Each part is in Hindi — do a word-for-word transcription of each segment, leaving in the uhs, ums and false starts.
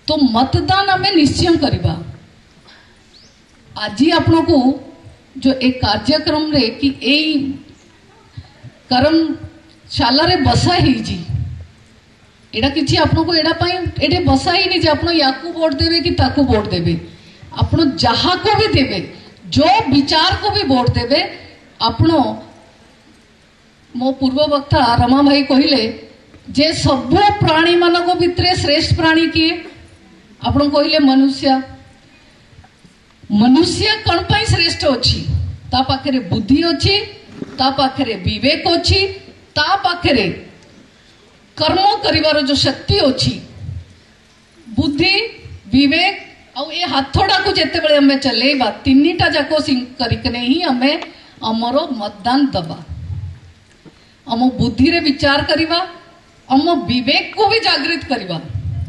तो मतदान आम निश्चय करवा। आज आपण को जो एक कार्यक्रम रे कि एई कर्मशाला रे बसा ही एटा किछि आपन को एडा पाई एटे बसा ही नहीं जे आपन याकू वोट देवे कि ताकू वोट देवे। आपन जहा को भी देवे, जो विचार को भी वोट देवे। आपन मो पूर्व वक्ता रमा भाई कहले जे सब प्राणी मानक भितरे श्रेष्ठ प्राणी किए? आपन कहले मनुष्य। मनुष्य कौन पाई श्रेष्ठ अच्छी? ता पाखरे बुद्धि अच्छी, ता पाखरे विवेक अच्छी, ता पाखरे कर्म करिवार जो शक्ति अच्छी। बुद्धि विवेक आउ ए हाथोड़ा को जेते बेले हमें चलेबा तीनटा जाको करिकने ही हमें अमरो मतदान दबा। अम बुद्धि रे विचार करिवा, अम विवेक को भी जागृत करिवा।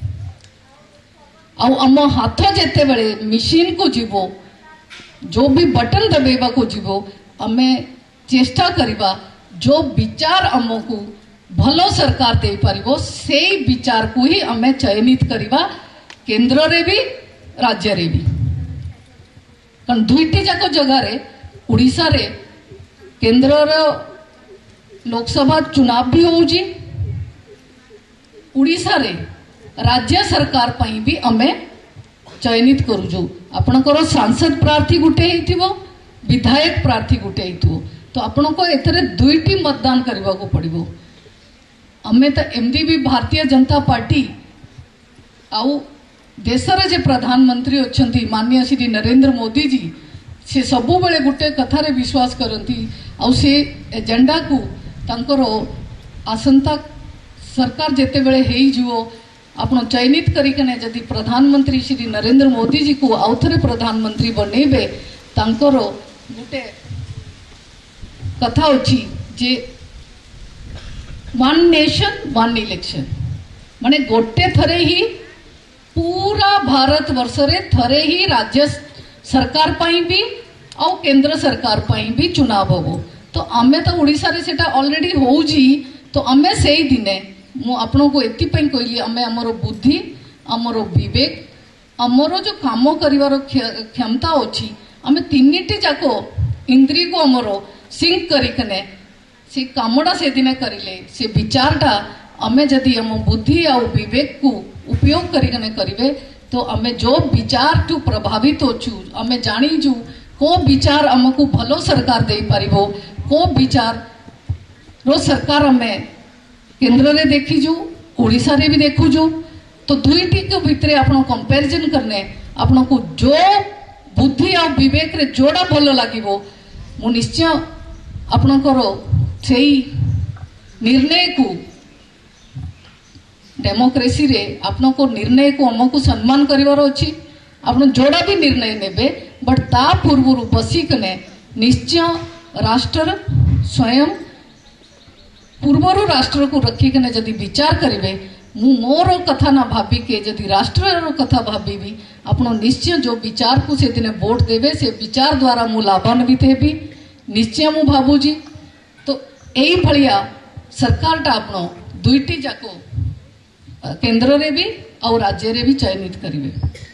आउ अम हाथ जेते बेले मशीन को जीवो, जो भी बटन दबेबा को जीवो, हमें चेष्टा करिवा जो विचार हमको भलो सरकार दे पारिबो से विचार को ही हमें चयनित करिवा, केंद्र रे भी राज्य रे भी। कारण दुईटी जाक जगह रे उड़ीसा रे केंद्र रो लोकसभा चुनाव भी होउजी, उड़ीसा रे राज्य सरकार पई भी हमें चयनित करूजु। आपनकर सांसद प्रार्थी गुटे हिथिबो, विधायक प्रार्थी गुटे हिथिबो, तो आपन को एथरे दुईटी मतदान करबा को पड़िबो। हमें तो एमदी भी भारतीय जनता पार्टी आउ देशर जे प्रधानमंत्री अच्छी माननीय श्री नरेंद्र मोदी जी से सबु बेले गुटे कथारे विश्वास करती। आउ से एजेंडा को तांकर आसंता सरकार जेते बेले हेई जीवो आपण चयनित करिकने जदि प्रधानमंत्री श्री नरेंद्र मोदी जी को आउ थरे प्रधानमंत्री बनेबे, तांकर गुटे कथा अछि जे वन नेशन वन इलेक्शन माने गोटे थरे ही पूरा भारत वर्ष रे थरे ही राज्य सरकार पाई भी और केंद्र सरकार पाई भी चुनाव होबो। तो आमे तो ओडिसा रे सेटा ऑलरेडी होउजी, तो आमे सेई दिने मु आपन को एति पई कहली आमे हमरो बुद्धि, हमरो विवेक, हमरो जो काम करिवार क्षमता अछि, आमे तीनटी जाको इंद्रिय को हमरो सिंक करिकने से कामड़ा से दिने करिले से विचारटा आमे जदि हम बुद्धि और विवेक को उपयोग करिकने करिवे, तो आमे जो विचार टू प्रभावित होचु, आमे जानी जु को विचार हमको भलो सरकार दे पारिबो, को विचार रो सरकार हमें केंद्र रे देखीजु, ओडिसा रे भी देखुजु। तो दुईटी के भितरे आपण कंपैरिजन करने आपण को जो बुद्धि और विवेक रे जोड़ा भलो लागिबो, मु निश्चय आपणकर से निर्णय को डेमोक्रेसी रे आपन को निर्णय को हमको सम्मान करिवार अछि। आपन जोड़ा भी निर्णय नेबे, बट ता पूर्व बसिकने निश्चय राष्ट्र स्वयं पूर्वर राष्ट्र को रखिकने जदि विचार करिवे, मु मोर कथा ना भाबी के जदि राष्ट्र कथा भाबी, आपन निश्चय जो विचार को से दिने वोट देवे से विचार द्वारा मु लाभान्वित हेबी निश्चय मु भाबुजी। तो यही भलिया सरकार टा आपन दुईटी जाको केंद्र रे भी और राज्य रे भी चयनित करिवे।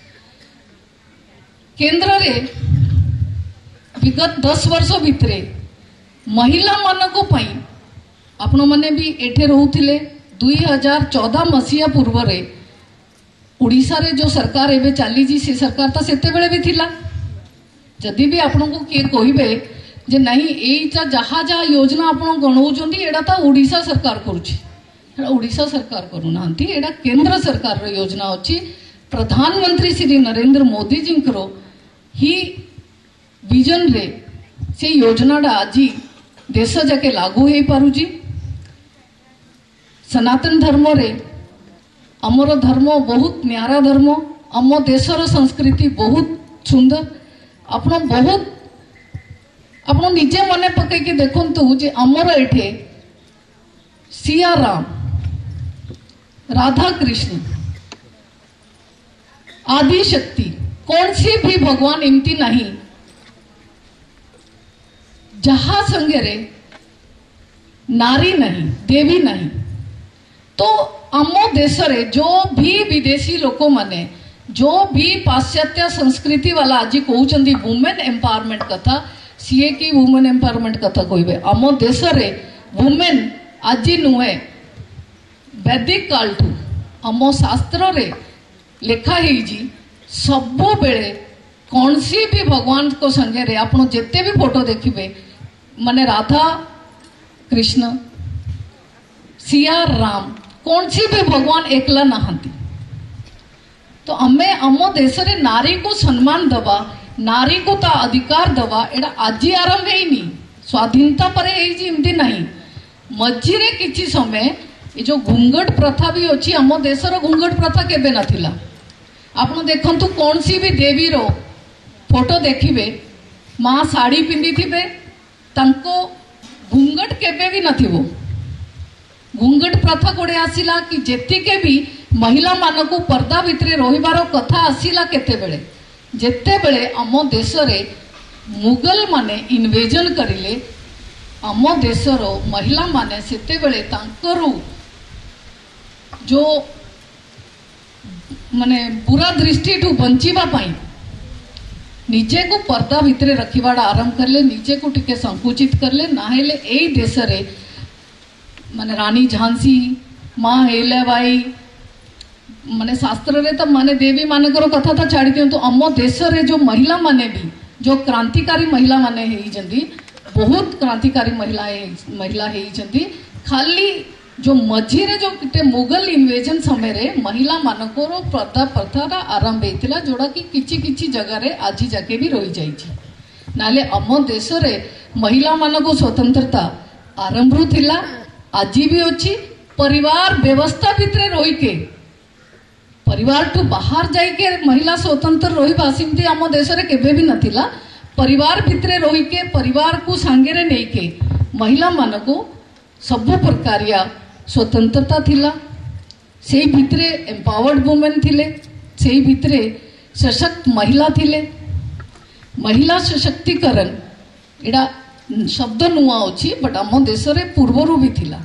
केंद्र रे विगत दस वर्ष भितरे महिला मानक पई आपण माने भी एठे रहउथिले। दुई हजार चौदह मसीहा पूर्व रे उड़ीसा रे जो सरकार एबे चाली जी से सरकार तो सेते बेले भी थिला। जदि भी आपण को किए कहिबे जे नहीं एटा जहा जहा योजना आपण गणौचंदी एडा तो उड़ीसा सरकार करूची, उड़ीसा सरकार करूनांती, एडा केंद्र सरकार रो योजना अछि। प्रधानमंत्री श्री नरेंद्र मोदी जी करो ही विजन रे से योजनाटा आज देश जाके लागू हो पारुजी। सनातन धर्म रे आमर धर्म बहुत न्यारा धर्म, आम देशर संस्कृति बहुत सुंदर। आपण बहुत आपण निजे मने पकईके देखंतु जे आमर एठे सिया राम, राधा कृष्ण, आदि शक्ति कौन सी भी भगवान एमती नहीं जहा संगे रे नारी नहीं, देवी नहीं। तो आम देश रे जो भी विदेशी लोक माने जो भी पाश्चात्य संस्कृति वाला आज कहते वुमेन एम्पावरमेंट कथा सीए की वुमेन एम्पावरमेंट कथा कहे आम देश रे वुमेन आज नुहे वैदिक काल ठू आम शास्त्र रे लेखा है सब बेले कौन सी भी भगवान को संगे रे आपण जिते भी फोटो देखिए माने राधा कृष्ण सिया राम कौन सी भी भगवान एकला नहांती। तो आमे आम देश रे नारी को सम्मान दवा नारी को ता अधिकार दवा एटा आज आरंभ है स्वाधीनता पर एमती नहीं मझीरे किछि समय ये जो घुंगट प्रथा भी अच्छी आम देशर घुंगट प्रथा केबे नथिला। आपण देखंतु कौन सी भी देवी रो फोटो देखिबे माँ साड़ी पिंधि थिबे तांको घुंगट केबे भी नथिबो। घुंगट प्रथा कोड़े आसिला कि जेतिके भी महिला मानकु पर्दा भितरे रहिबार कथा आसिला केते बेले जेते बेले आम देश रे मुगल माने इन्वेजन करिले आम देशर महिला माने सेते बेले तांकरु जो माने बुरा दृष्टि ठू बंचिबा पाई निजे को पर्दा भितरे रखिवाड़ा आरंभ करले निजे को टिके संकुचित करले ना हेले एई देश रे माने रानी झांसी माँ हेलेबाई माने शास्त्र रे तो माने देवी मानकर कथा तो छाड़ी दियो तो आम देश रे जो महिला माने भी जो क्रांतिकारी महिला माने हेइजंदी बहुत क्रांतिकारी महिला है महिला हेइजंदी खाली जो मझीरे जो किते मुगल इन्वेजन समय रे महिला मानकर पर्दा प्रथा आरंभ होता जोड़ा कि किछि किछि जगह रे आज जाके भी रही जाइछि नाले आम देश रे महिला मानको स्वतंत्रता आरंभ थिला आज भी अच्छी परिवार व्यवस्था भितरे रही के परिवार टू बाहर जाइके महिला स्वतंत्र रहिबा सिमती आम देश रे केबे भी नथिला। परिवार भितरे रही के परिवार को सांगेरे नहीं के महिला मानको सब प्रकारिया स्वतंत्रता थिला से भितरे एम्पावर्ड वुमेन थिले से भितरे सशक्त महिला थिले। महिला सशक्तिकरण एडा शब्द नुआ अच्छी बट आम देश रे पूर्वरु भी थिला।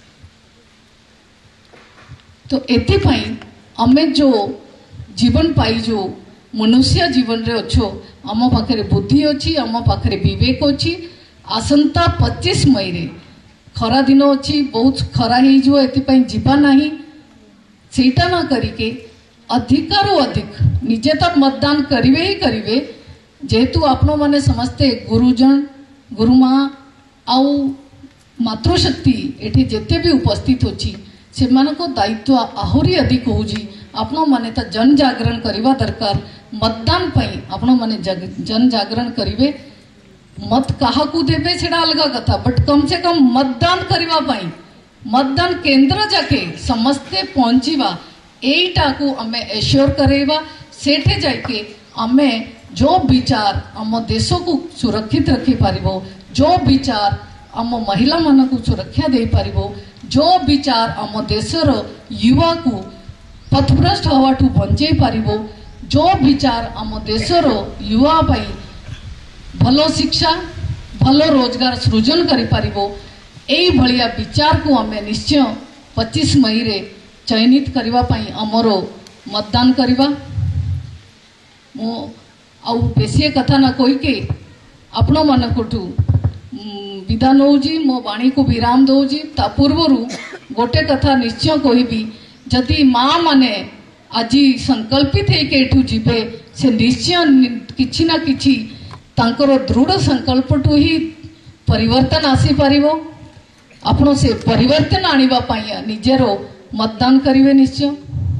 तो एथिपाई आमे जो जीवन पाई जो मनुष्य जीवन रे अच्छो आम पाखरे बुद्धि अच्छी आम पाखरे विवेक अच्छी आसंता पच्चीस मई रे खरा दिन अच्छी बहुत खरा हो जीवा नहीं सेटा ना करिके अधिकारु अधिक निजे तो मतदान करिवे ही करिवे जेहेतु आपण माने समस्ते गुरुजन गुरुमा आउ मातृशक्ति एठी जेते भी उपस्थित होची से मानको दायित्व आहुरी अधिक होजी। आपण माने तो जन जागरण करवा दरकार मतदान पई आपण माने जन जागरण करिवे मत कहा को देवे सेटा अलग कथा बट कम से कम मतदान करवा पाई मतदान केंद्र जाके समस्ते पहुंचीवा एटा को आमे एश्योर करेवा सेठे जाके आमे जो विचार आम देश को सुरक्षित रखी पारिबो जो विचार आम महिला मान को सुरक्षा दे पारिबो जो विचार आम देशर युवा को पथभ्रष्ट हवाठू बंचई पारिबो जो विचार आम देशर युवा पाई भलो शिक्षा भलो रोजगार सृजन करि पारिबो एई भलिया विचार को आमे निश्चय पच्चीस मई रे चयनित करबा पई हमरो मतदान करबा। मो आउ बेसी कथा ना कहि के आपण मानकठू विदा नौजी मो वाणी को विराम दौजी। ता पूर्वरु गोटे कथा निश्चय कहबी जदि माँ माने आज संकल्पित है के एठू जीवे से निश्चय किछि ना किछि तांकर दृढ़ संकल्प टू ही परिवर्तन आसी पारिबो। आपण से परिवर्तन आनिबा पाई निजेरो मतदान करिवे निश्चय।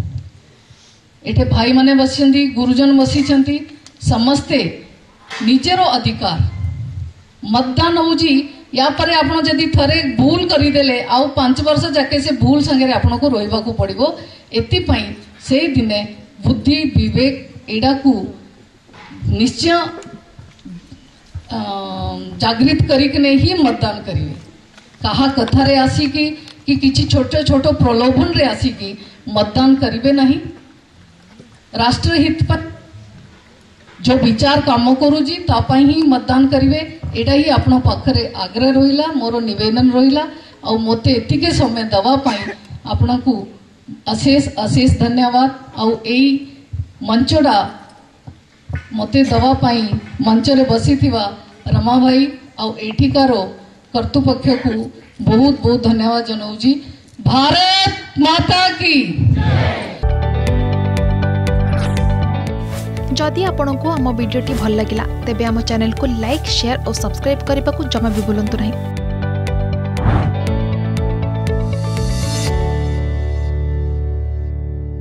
एठे भाई माने बसिचंती गुरुजन बसिचंती समस्ते निजेरो अधिकार मतदान होजी या परे आपण जदि थरे भूल करिदेले आउ पांच वर्ष जाके से भूल संगे आपण को रोइबा को पड़िबो। एति पई से दिने बुद्धि विवेक एडा को निश्चय जागृत करिकने ही मतदान करिवे। कहा कथा रे आसिकी कि किछि छोट छोट प्रलोभन रे आसिकी मतदान करिवे नहीं। राष्ट्रहित पर जो विचार काम करूजी तापाई ही मतदान करिवे एटा ही आपण पाखरे आग्रह रहिला मोर निवेदन रहिला। आ मोते एतिके समय दवा पाई आपण को अशेष अशेष धन्यवाद। आउ एई मंचडा मते दवा पाई मंचरे बसी थिवा रमा भाई आउ एठिकारो कर्तृपक्ष को बहुत बहुत धन्यवाद जनाऊजी। भारत माता की। जदि आपंक आम भिडी भल लगा तेब आम चैनल को लाइक शेयर और सब्सक्राइब करने को जमा भी भूलु नहीं।